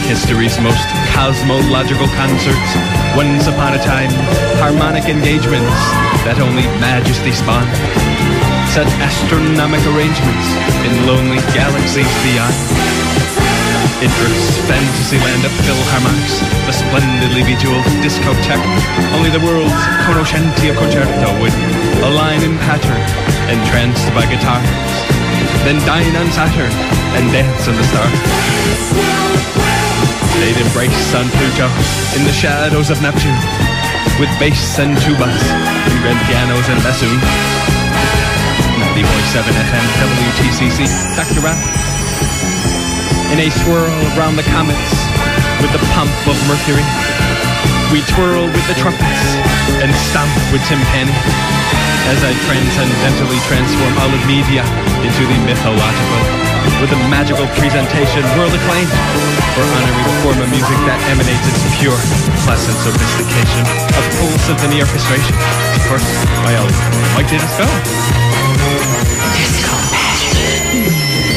history's most cosmological concerts. Once upon a time, harmonic engagements that only majesty spawned. Such astronomic arrangements in lonely galaxies beyond. Idris, fantasy land of philharmonics, the splendidly bejeweled discotheque. Only the world's conoscentia concerto would align in pattern, entranced by guitars, then dine on Saturn and dance on the stars. They'd embrace on Pluto in the shadows of Neptune, with bass and tubas and grand pianos and bassoons. 90.7 FM WTCC, Dr. Rap. In a swirl around the comets, with the pomp of Mercury, we twirl with the trumpets and stomp with timpani, as I transcendentally transform all of media into the mythological, with a magical presentation world acclaimed, for honoring a form of music that emanates its pure, pleasant sophistication of full symphony orchestration. Of course, my old Mike did us go. Disco passion.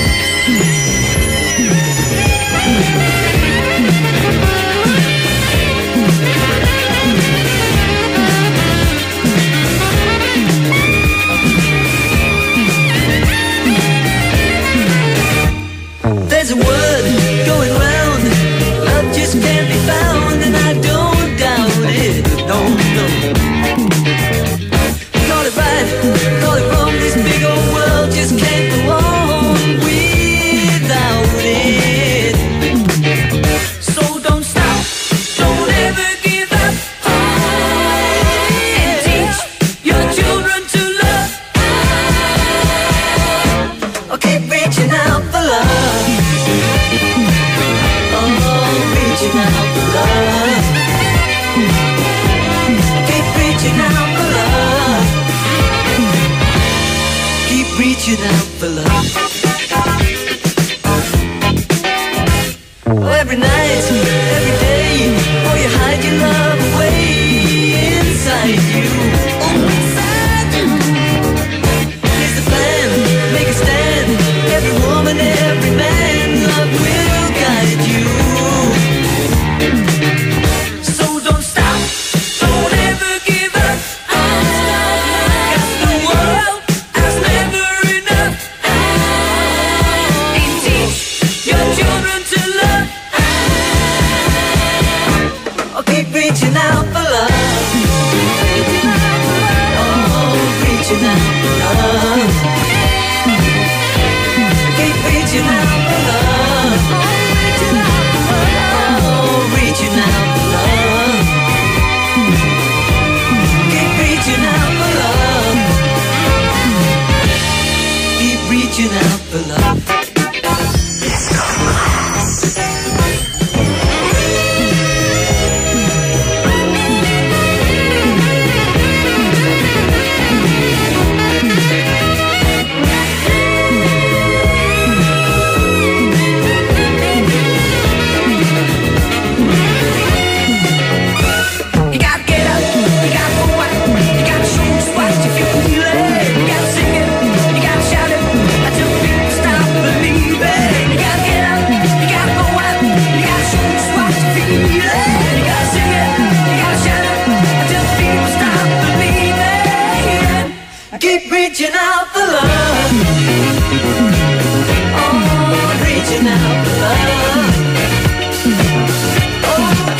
There's a word going round, love just can't be found, and I don't doubt it, no, no. Call it right, call it wrong, this big old world just can't go on without it. So don't stop, don't ever give up, and teach your children to love. Oh, keep reaching out for love. Reaching out for love. Keep reaching out for love. Keep reaching out for love. Oh, every night, every day, oh, you hide your love away inside you. Oh, inside you. Here's the plan, make a stand. Every woman, every man, love will guide you. Reaching out for love. Oh, reaching out for love. Keep reaching out for love. Oh, reaching out for love. Keep reaching out for love. Keep reaching out for love. Keep reaching out for love. Oh, reaching out for love. Oh,